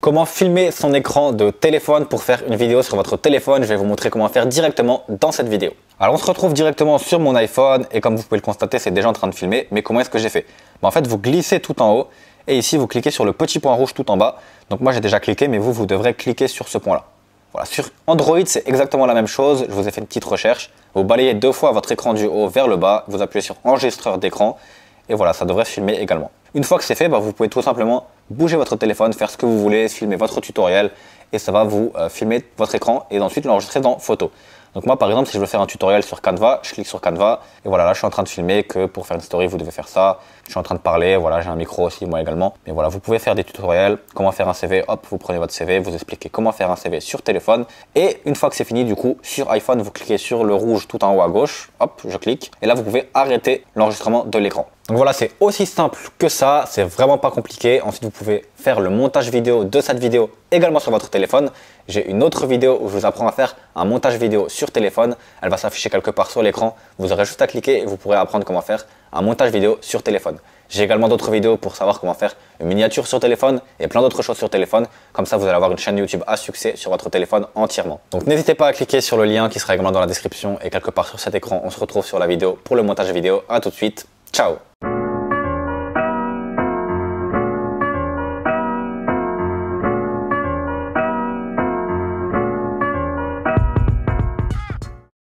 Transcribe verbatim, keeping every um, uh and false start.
Comment filmer son écran de téléphone pour faire une vidéo sur votre téléphone. Je vais vous montrer comment faire directement dans cette vidéo. Alors on se retrouve directement sur mon iPhone et comme vous pouvez le constater, c'est déjà en train de filmer. Mais comment est-ce que j'ai fait? Ben, En fait, vous glissez tout en haut et ici vous cliquez sur le petit point rouge tout en bas. Donc moi j'ai déjà cliqué, mais vous, vous devrez cliquer sur ce point-là. Voilà, sur Android, c'est exactement la même chose. Je vous ai fait une petite recherche. Vous balayez deux fois votre écran du haut vers le bas. Vous appuyez sur enregistreur d'écran et voilà, ça devrait filmer également. Une fois que c'est fait, ben, vous pouvez tout simplement bouger votre téléphone, faire ce que vous voulez, filmer votre tutoriel et ça va vous euh, filmer votre écran et ensuite l'enregistrer dans photo. Donc moi par exemple, si je veux faire un tutoriel sur Canva, je clique sur Canva et voilà, là je suis en train de filmer que pour faire une story vous devez faire ça. Je suis en train de parler, voilà, j'ai un micro aussi moi également. Mais voilà, vous pouvez faire des tutoriels, comment faire un C V, hop, vous prenez votre C V, vous expliquez comment faire un C V sur téléphone et une fois que c'est fini du coup sur iPhone, vous cliquez sur le rouge tout en haut à gauche, hop, je clique et là vous pouvez arrêter l'enregistrement de l'écran. Donc voilà, c'est aussi simple que ça, c'est vraiment pas compliqué. Ensuite, vous pouvez faire le montage vidéo de cette vidéo également sur votre téléphone. J'ai une autre vidéo où je vous apprends à faire un montage vidéo sur téléphone. Elle va s'afficher quelque part sur l'écran. Vous aurez juste à cliquer et vous pourrez apprendre comment faire un montage vidéo sur téléphone. J'ai également d'autres vidéos pour savoir comment faire une miniature sur téléphone et plein d'autres choses sur téléphone. Comme ça, vous allez avoir une chaîne YouTube à succès sur votre téléphone entièrement. Donc n'hésitez pas à cliquer sur le lien qui sera également dans la description et quelque part sur cet écran. On se retrouve sur la vidéo pour le montage vidéo. À tout de suite. Ciao!